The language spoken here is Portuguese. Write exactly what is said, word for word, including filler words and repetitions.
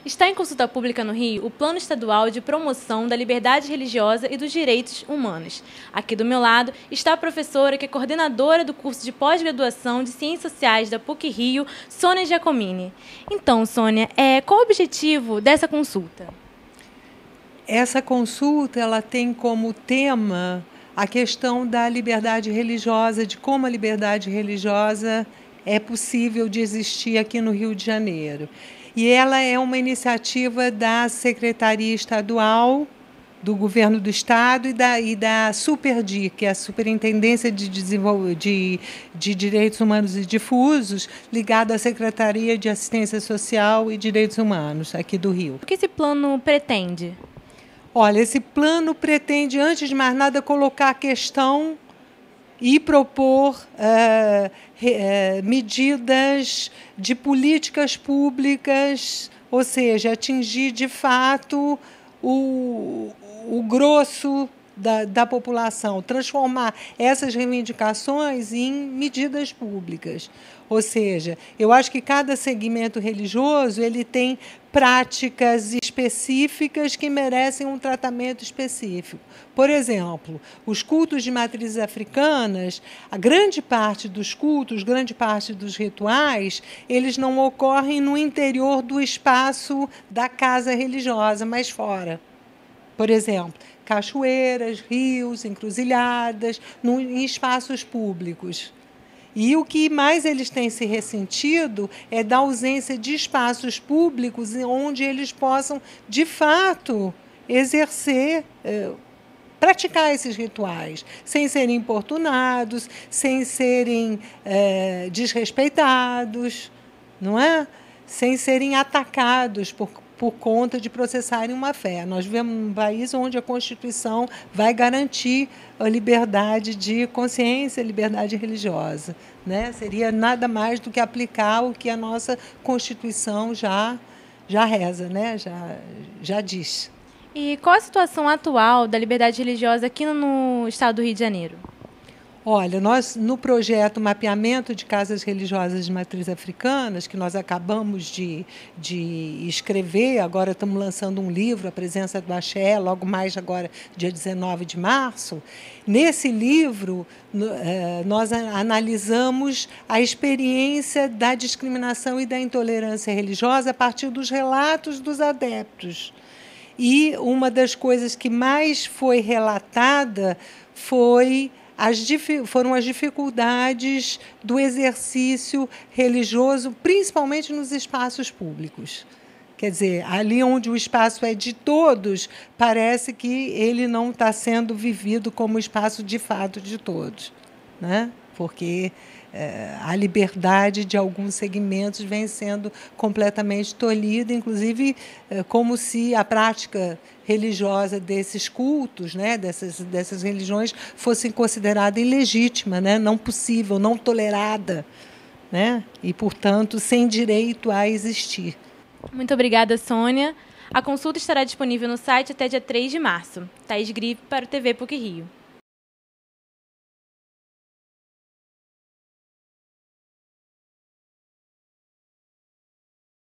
Está em consulta pública no Rio o Plano Estadual de Promoção da Liberdade Religiosa e dos Direitos Humanos. Aqui do meu lado está a professora que é coordenadora do curso de pós-graduação de Ciências Sociais da PUC-Rio, Sônia Giacomini. Então, Sônia, é, qual o objetivo dessa consulta? Essa consulta ela tem como tema a questão da liberdade religiosa, de como a liberdade religiosa é possível de existir aqui no Rio de Janeiro. E ela é uma iniciativa da Secretaria Estadual do Governo do Estado e da, e da SUPERDI, que é a Superintendência de, Desenvol... de, de Direitos Humanos e Difusos, ligada à Secretaria de Assistência Social e Direitos Humanos, aqui do Rio. O que esse plano pretende? Olha, esse plano pretende, antes de mais nada, colocar a questão e propor uh, uh, medidas de políticas públicas, ou seja, atingir de fato o, o grosso da, da população, transformar essas reivindicações em medidas públicas. Ou seja, eu acho que cada segmento religioso ele tem práticas específicas que merecem um tratamento específico. Por exemplo, os cultos de matrizes africanas, a grande parte dos cultos, grande parte dos rituais, eles não ocorrem no interior do espaço da casa religiosa, mas fora. Por exemplo, cachoeiras, rios, encruzilhadas, no, em espaços públicos. E o que mais eles têm se ressentido é da ausência de espaços públicos onde eles possam, de fato, exercer, eh, praticar esses rituais, sem serem importunados, sem serem eh, desrespeitados, não é? Sem serem atacados por por conta de processarem uma fé. Nós vivemos num país onde a Constituição vai garantir a liberdade de consciência, a liberdade religiosa, né? Seria nada mais do que aplicar o que a nossa Constituição já, já reza, né? já, já diz. E qual a situação atual da liberdade religiosa aqui no estado do Rio de Janeiro? Olha, nós, no projeto Mapeamento de Casas Religiosas de Matriz Africanas, que nós acabamos de, de escrever, agora estamos lançando um livro, A Presença do Axé, logo mais agora, dia dezenove de março. Nesse livro, nós analisamos a experiência da discriminação e da intolerância religiosa a partir dos relatos dos adeptos. E uma das coisas que mais foi relatada foi As, foram as dificuldades do exercício religioso, principalmente nos espaços públicos. Quer dizer, ali onde o espaço é de todos, parece que ele não está sendo vivido como espaço de fato de todos, né? Porque é, a liberdade de alguns segmentos vem sendo completamente tolhida, inclusive é, como se a prática religiosa desses cultos, né, dessas, dessas religiões, fosse considerada ilegítima, né, não possível, não tolerada, né, e, portanto, sem direito a existir. Muito obrigada, Sônia. A consulta estará disponível no site até dia três de março. Thaís Gripe para o T V PUC Rio.